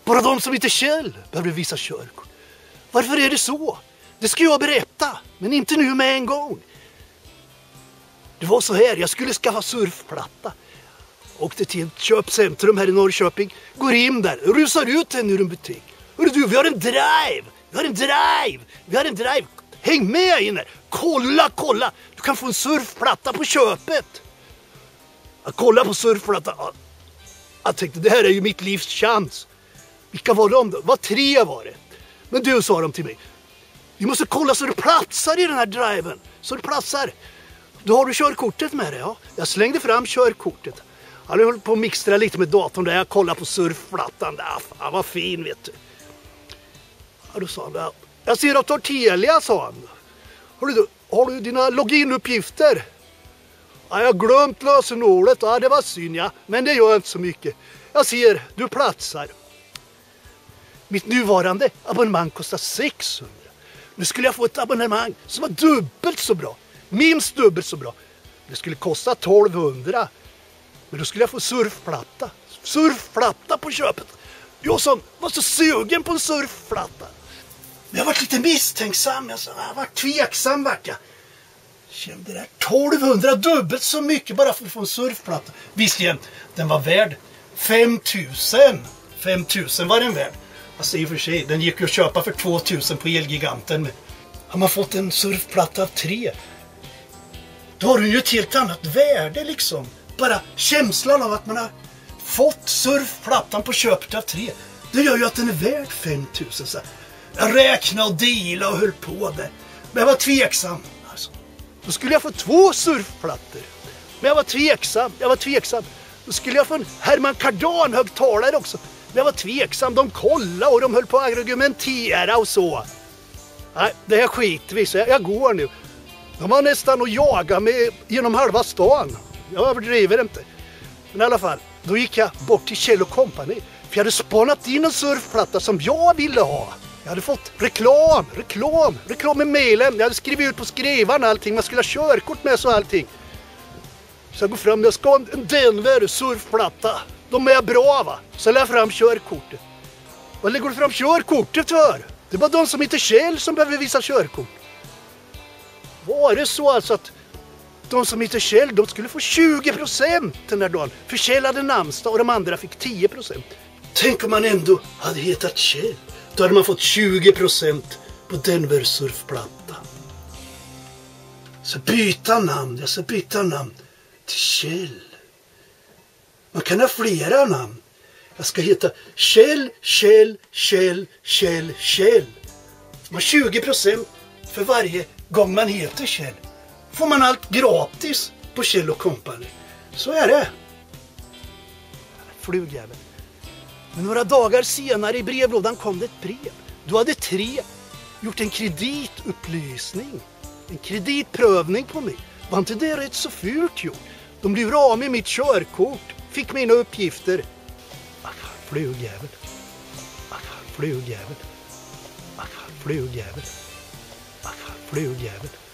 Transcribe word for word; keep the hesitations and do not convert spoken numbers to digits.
Bara de som inte Kjell behöver visa körkort. Varför är det så? Det ska jag berätta, men inte nu med en gång. Det var så här, jag skulle skaffa surfplatta. Åkte till ett köpcentrum här i Norrköping. Går in där, rusar ut en ur en butik. Hörru du, vi har en drive! Vi har en drive! Vi har en drive! Häng med in här! Kolla, kolla! Du kan få en surfplatta på köpet! Jag kolla på surfplatta. Jag tänkte, det här är ju mitt livs chans. Vilka var de då? Vad tre var det? Men du, sa de till mig. Vi måste kolla så det platsar i den här driven. Så det platsar. Då har du körkortet med dig, ja. Jag slängde fram körkortet. Han höll på att mixtra lite med datorn där. Jag kollade på surfplattan där. Fan, vad fin, vet du. Ja, då sa han, ja. Jag ser att du har Telia, sa han. Har du, har du dina loginuppgifter? Ja, jag har glömt lösenordet. Ja, det var synd, ja. Men det gör inte så mycket. Jag ser, du platsar. Mitt nuvarande abonnemang kostar sexhundra. Nu skulle jag få ett abonnemang som var dubbelt så bra. Minst dubbelt så bra. Det skulle kosta tolvhundra. Men då skulle jag få surfplatta. Surfplatta på köpet. Jag som var så sugen på en surfplatta. Men jag var lite misstänksam. Jag, så, jag var tveksam vart jag. Kände det här tolvhundra, dubbelt så mycket bara för att få en surfplatta. Visst igen, den var värd fem tusen. fem tusen var den värd. Alltså i och för sig, den gick ju att köpa för två tusen på Elgiganten. Men har man fått en surfplatta av tre, då har den ju ett helt annat värde liksom. Bara känslan av att man har fått surfplattan på köpet av tre, det gör ju att den är värd fem tusen. Så jag räknade och delade och höll på det. Men jag var tveksam. Alltså, då skulle jag få två surfplattor. Men jag var tveksam, jag var tveksam. Då skulle jag få en Herman Kardon-högtalare också. Men jag var tveksam, de kollade och de höll på att argumentera och så. Nej, det här skiter vi, så jag, jag går nu. De var nästan att jaga mig genom halva stan. Jag överdriver inte. Men i alla fall, då gick jag bort till Kjell och Company. För jag hade spanat in en surfplatta som jag ville ha. Jag hade fått reklam, reklam, reklam med mailen. Jag hade skrivit ut på skrivan allting. Man skulle ha körkort med så allting. Så jag går fram, jag ska ha en Denver surfplatta. De är bra, va? Så lägger jag fram körkortet. Vad lägger du fram körkortet för? Det är bara de som inte Kjell som behöver visa körkort. Var det så alltså att de som inte Kjell, de skulle få tjugo procent den här dagen? För Kjell hade namnsdag och de andra fick tio procent. Tänk om man ändå hade hetat Kjell. Då hade man fått tjugo procent på Denver surfplatta. Så byta namn, jag ska byta namn till Kjell. Man kan ha flera namn. Jag ska heta Kjell, Kjell, Kjell, Kjell, Kjell. Man har tjugo procent för varje gång man heter Kjell. Får man allt gratis på Kjell och Company. Så är det. Flugjävel. Men några dagar senare i brevlådan kom det ett brev. Då hade tre gjort en kreditupplysning. En kreditprövning på mig. Var inte det rätt så fult gjort? De blev av med mitt körkort. Fick mina uppgifter. Ah, flugjävel. Ah, flugjävel. Ah, flugjävel. Ah, flugjävel.